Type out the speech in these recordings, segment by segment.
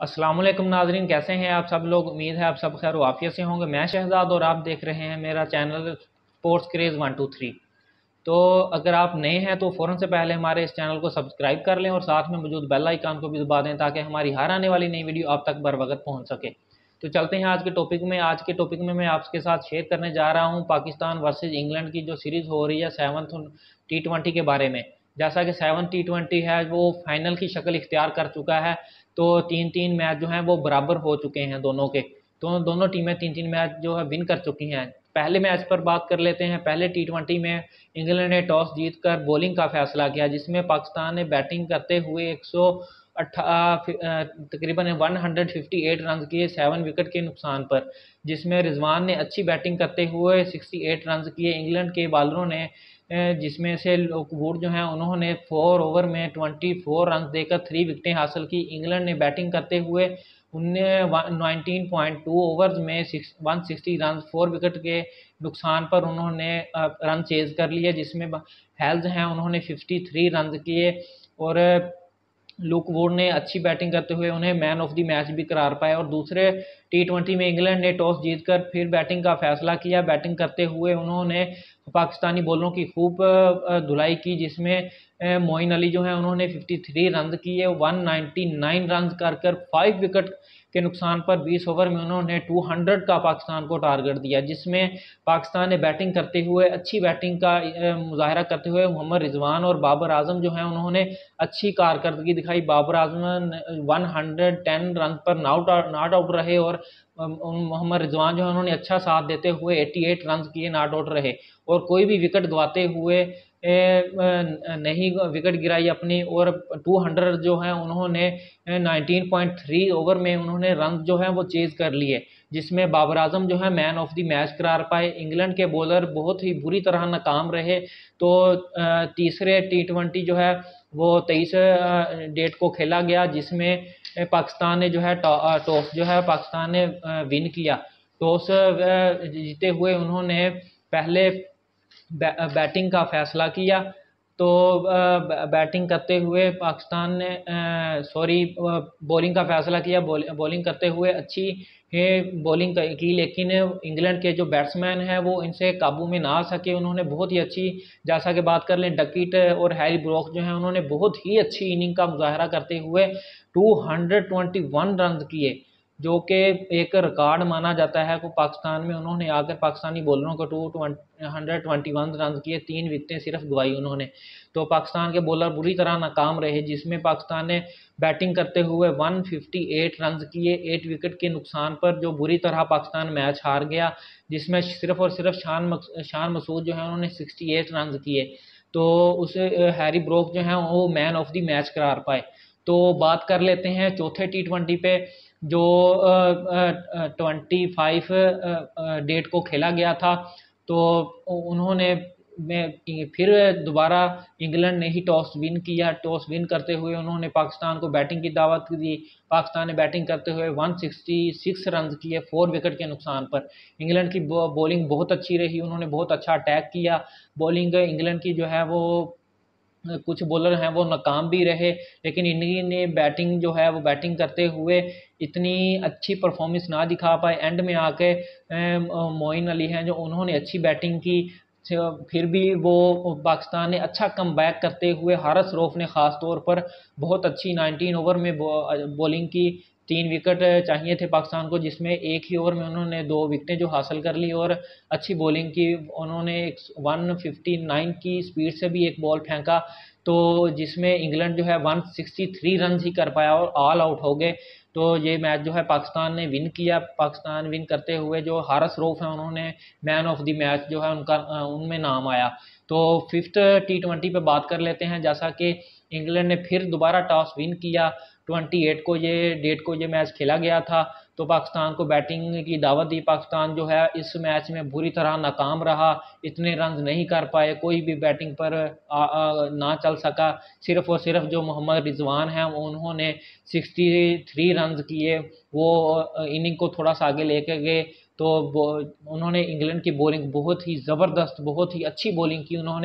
अस्सलाम वालेकुम नाजरीन, कैसे हैं आप सब लोग। उम्मीद है आप सब खैर वाफियत से होंगे। मैं शहजाद और आप देख रहे हैं मेरा चैनल स्पोर्ट्स क्रेज़ 123। तो अगर आप नए हैं तो फ़ौरन से पहले हमारे इस चैनल को सब्सक्राइब कर लें और साथ में मौजूद बेल आइकन को भी दबा दें ताकि हमारी हर आने वाली नई वीडियो आप तक बर वक्त पहुँच सके। तो चलते हैं आज के टॉपिक में। आज के टॉपिक में मैं आपके साथ शेयर करने जा रहा हूँ पाकिस्तान वर्सेज इंग्लैंड की जो सीरीज़ हो रही है 7th T20 के बारे में। जैसा कि 7th T20 है वो फाइनल की शक्ल इख्तियार कर चुका है। तो 3-3 मैच जो हैं वो बराबर हो चुके हैं दोनों के। तो दोनों टीमें 3-3 मैच जो है विन कर चुकी हैं। पहले मैच पर बात कर लेते हैं। पहले T20 में इंग्लैंड ने टॉस जीतकर बॉलिंग का फैसला किया, जिसमें पाकिस्तान ने बैटिंग करते हुए तकरीबन 158 रन किए 7 विकेट के नुकसान पर, जिसमें रिजवान ने अच्छी बैटिंग करते हुए 68 रन किए। इंग्लैंड के बॉलरों ने जिसमें से लॉकवुड जो हैं उन्होंने 4 ओवर में 24 रन देकर 3 विकेटें हासिल की। इंग्लैंड ने बैटिंग करते हुए 19.2 ओवर्स में 160 रन 4 विकेट के नुकसान पर उन्होंने रन चेज कर लिए, जिसमें हेल्स हैं उन्होंने 53 रन किए। और लुक वुड ने अच्छी बैटिंग करते हुए उन्हें मैन ऑफ द मैच भी करार पाया। और दूसरे T20 में इंग्लैंड ने टॉस जीतकर फिर बैटिंग का फैसला किया। बैटिंग करते हुए उन्होंने पाकिस्तानी बॉलरों की खूब धुलाई की, जिसमें मोइन अली जो हैं उन्होंने 53 रन किए 199 रन कर 5 विकेट के नुकसान पर 20 ओवर में उन्होंने 200 का पाकिस्तान को टारगेट दिया, जिसमें पाकिस्तान ने बैटिंग करते हुए अच्छी बैटिंग का मुजाहरा करते हुए मोहम्मद रिजवान और बाबर आजम जो हैं उन्होंने अच्छी कारकर्दगी दिखाई। बाबर आजम 110 रन पर नॉट आउट रहे और मोहम्मद रिजवान जो है उन्होंने अच्छा साथ देते हुए 88 रन किए, नॉट आउट रहे और कोई भी विकेट गंवाते हुए नहीं विकेट गिराई अपनी। और 200 जो है उन्होंने 19.3 ओवर में उन्होंने रन जो है वो चेज कर लिए, जिसमें बाबर आजम जो है मैन ऑफ द मैच करार पाए। इंग्लैंड के बॉलर बहुत ही बुरी तरह नाकाम रहे। तो तीसरे T20 जो है वो 23 डेट को खेला गया, जिसमें पाकिस्तान ने जो है टॉस जो है पाकिस्तान ने विन किया। टॉस जीते हुए उन्होंने पहले बैटिंग का फैसला किया। तो बैटिंग करते हुए पाकिस्तान ने बॉलिंग का फैसला किया। बॉलिंग करते हुए अच्छी बॉलिंग की, लेकिन इंग्लैंड के जो बैट्समैन हैं वो इनसे काबू में ना आ सके। उन्होंने बहुत ही अच्छी, जैसा कि बात कर लें डकीट और हैरी ब्रोक जो हैं उन्होंने बहुत ही अच्छी इनिंग का मुजाहरा करते हुए 221 रन किए, जो कि एक रिकॉर्ड माना जाता है। को पाकिस्तान में उन्होंने आकर पाकिस्तानी बॉलरों को 221 रन किए, 3 विकेटें सिर्फ गंवाई उन्होंने। तो पाकिस्तान के बॉलर बुरी तरह नाकाम रहे, जिसमें पाकिस्तान ने बैटिंग करते हुए 158 रन किए 8 विकेट के नुकसान पर, जो बुरी तरह पाकिस्तान मैच हार गया, जिसमें सिर्फ और सिर्फ शान मसूद जो है उन्होंने 68 रन किए। तो उसे हैरी ब्रोक जो है वो मैन ऑफ द मैच करार पाए। तो बात कर लेते हैं चौथे T20 पे, जो 25 डेट को खेला गया था। तो उन्होंने फिर दोबारा इंग्लैंड ने ही टॉस विन किया। टॉस विन करते हुए उन्होंने पाकिस्तान को बैटिंग की दावत दी। पाकिस्तान ने बैटिंग करते हुए 166 रन किए 4 विकेट के नुकसान पर। इंग्लैंड की बॉलिंग बहुत अच्छी रही, उन्होंने बहुत अच्छा अटैक किया। बॉलिंग इंग्लैंड की जो है वो कुछ बॉलर हैं वो नाकाम भी रहे, लेकिन इंडिया ने बैटिंग जो है वो बैटिंग करते हुए इतनी अच्छी परफॉर्मेंस ना दिखा पाए। एंड में आके मोइन अली हैं जो उन्होंने अच्छी बैटिंग की, फिर भी वो पाकिस्तान ने अच्छा कम बैक करते हुए हारिस रऊफ ने ख़ास तौर पर बहुत अच्छी 19 ओवर में बॉलिंग की। 3 विकेट चाहिए थे पाकिस्तान को, जिसमें एक ही ओवर में उन्होंने 2 विकेटें जो हासिल कर ली और अच्छी बॉलिंग की। उन्होंने 159 की स्पीड से भी एक बॉल फेंका, तो जिसमें इंग्लैंड जो है 163 रन ही कर पाया और ऑल आउट हो गए। तो ये मैच जो है पाकिस्तान ने विन किया। पाकिस्तान विन करते हुए जो हारिस रऊफ हैं उन्होंने मैन ऑफ द मैच जो है उनका उनमें नाम आया। तो 5th T20 पे बात कर लेते हैं। जैसा कि इंग्लैंड ने फिर दोबारा टॉस विन किया, 28 को ये मैच खेला गया था। तो पाकिस्तान को बैटिंग की दावत दी। पाकिस्तान जो है इस मैच में बुरी तरह नाकाम रहा, इतने रन नहीं कर पाए, कोई भी बैटिंग पर ना चल सका। सिर्फ और सिर्फ जो मोहम्मद रिजवान हैं उन्होंने 63 रन किए, वो इनिंग को थोड़ा सा आगे लेके गए। तो उन्होंने इंग्लैंड की बॉलिंग बहुत ही ज़बरदस्त, बहुत ही अच्छी बॉलिंग की उन्होंने।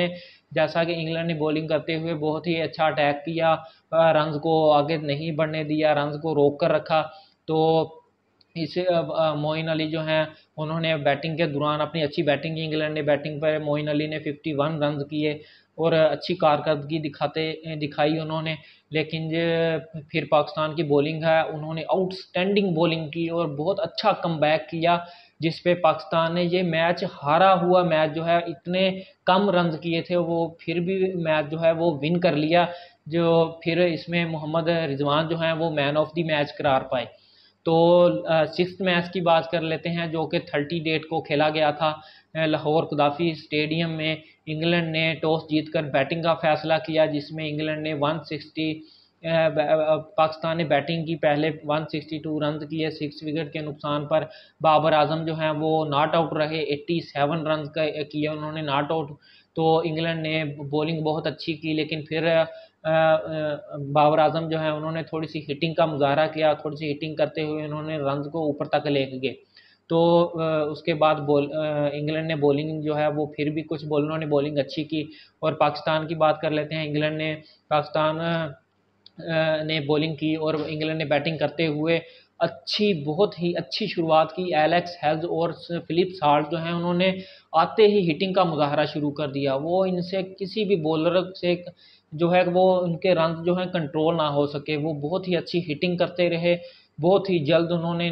जैसा कि इंग्लैंड ने बॉलिंग करते हुए बहुत ही अच्छा अटैक किया, रन्स को आगे नहीं बढ़ने दिया, रन्स को रोक कर रखा। तो इस मोइन अली जो हैं उन्होंने बैटिंग के दौरान अपनी अच्छी बैटिंग की। इंग्लैंड ने बैटिंग पर मोइन अली ने 51 रन किए और अच्छी कारकर्दगी दिखाई उन्होंने। लेकिन फिर पाकिस्तान की बॉलिंग है, उन्होंने आउटस्टैंडिंग बॉलिंग की और बहुत अच्छा कमबैक किया, जिस पे पाकिस्तान ने ये मैच हारा हुआ मैच जो है, इतने कम रन किए थे वो फिर भी मैच जो है वो विन कर लिया। जो फिर इसमें मोहम्मद रिजवान जो हैं वो मैन ऑफ द मैच करार पाए। तो सिक्स्थ मैच की बात कर लेते हैं, जो कि 30 डेट को खेला गया था लाहौर कदाफी स्टेडियम में। इंग्लैंड ने टॉस जीतकर बैटिंग का फैसला किया, जिसमें इंग्लैंड ने 160 पाकिस्तान ने बैटिंग की, पहले 162 रन किए 6 विकेट के नुकसान पर। बाबर आजम जो हैं वो नॉट आउट रहे, 87 रन किए उन्होंने नॉट आउट। तो इंग्लैंड ने बॉलिंग बहुत अच्छी की, लेकिन फिर बाबर आजम जो है उन्होंने थोड़ी सी हिटिंग का मुजाहरा किया, थोड़ी सी हिटिंग करते हुए उन्होंने रन को ऊपर तक ले गए। तो उसके बाद इंग्लैंड ने बॉलिंग जो है वो फिर भी कुछ बॉलरों ने बॉलिंग अच्छी की। और पाकिस्तान की बात कर लेते हैं। पाकिस्तान ने बॉलिंग की और इंग्लैंड ने बैटिंग करते हुए बहुत ही अच्छी शुरुआत की। एलेक्स हेल्स और फिलिप साल्ट जो हैं उन्होंने आते ही हिटिंग का मुजाहरा शुरू कर दिया। वो इनसे किसी भी बॉलर से जो है वो उनके रन जो हैं कंट्रोल ना हो सके, वो बहुत ही अच्छी हिटिंग करते रहे। बहुत ही जल्द उन्होंने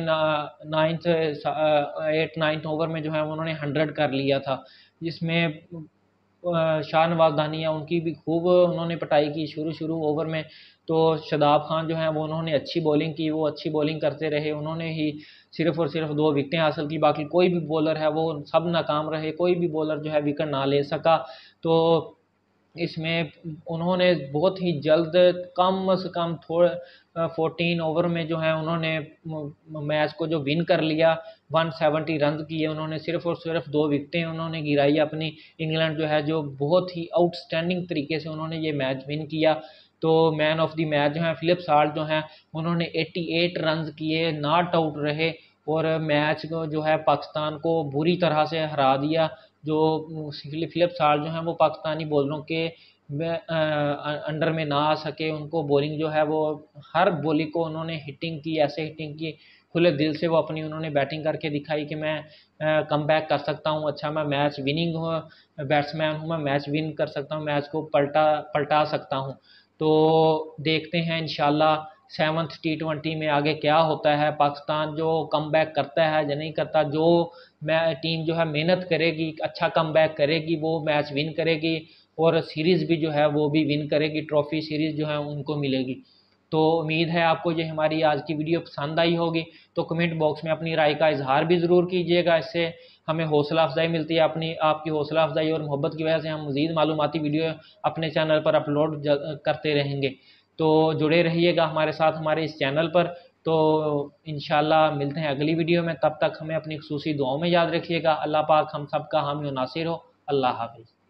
8-9 ओवर में जो है उन्होंने 100 कर लिया था, जिसमें शाहनवाज दानिया उनकी भी खूब उन्होंने पिटाई की शुरू ओवर में। तो शादाब खान जो हैं वो उन्होंने अच्छी बॉलिंग की, वो अच्छी बॉलिंग करते रहे, उन्होंने ही सिर्फ और सिर्फ 2 विकेटें हासिल की, बाकी कोई भी बॉलर है वो सब नाकाम रहे, कोई भी बॉलर जो है विकेट ना ले सका। तो इसमें उन्होंने बहुत ही जल्द कम से कम 14 ओवर में जो है उन्होंने मैच को जो विन कर लिया। 170 रन किए उन्होंने, सिर्फ और सिर्फ 2 विकेटें उन्होंने गिराई अपनी। इंग्लैंड जो है जो बहुत ही आउटस्टैंडिंग तरीके से उन्होंने ये मैच विन किया। तो मैन ऑफ द मैच जो है फिलिप साल्ट जो हैं उन्होंने 88 रन किए, नॉट आउट रहे और मैच को जो है पाकिस्तान को बुरी तरह से हरा दिया। जो फिलिप साल्ट जो हैं वो पाकिस्तानी बॉलरों के अंडर में ना आ सके, उनको बॉलिंग जो है वो हर बॉली को उन्होंने हिटिंग की, ऐसे हिटिंग की खुले दिल से वो अपनी उन्होंने बैटिंग करके दिखाई कि मैं कम बैक कर सकता हूँ, अच्छा मैं मैच विनिंग बैट्समैन हूँ, मैं मैच विन कर सकता हूँ, मैच को पलटा सकता हूँ। तो देखते हैं इंशाल्लाह 7th T20 में आगे क्या होता है। पाकिस्तान जो कम बैक करता है या नहीं करता, जो टीम जो है मेहनत करेगी, अच्छा कम बैक करेगी, वो मैच विन करेगी और सीरीज़ भी जो है वो भी विन करेगी, ट्रॉफी सीरीज़ जो है उनको मिलेगी। तो उम्मीद है आपको ये हमारी आज की वीडियो पसंद आई होगी। तो कमेंट बॉक्स में अपनी राय का इजहार भी ज़रूर कीजिएगा, इससे हमें हौसला अफजाई मिलती है। आपकी हौसला अफजाई और मोहब्बत की वजह से हम मज़ीद मालूमाती वीडियो अपने चैनल पर अपलोड करते रहेंगे। तो जुड़े रहिएगा हमारे साथ हमारे इस चैनल पर। तो इंशाल्लाह मिलते हैं अगली वीडियो में, तब तक हमें अपनी खुसूसी दुआओं में याद रखिएगा। अल्लाह पाक हम सब का हामी और नासिर हो। अल्लाह हाफिज़।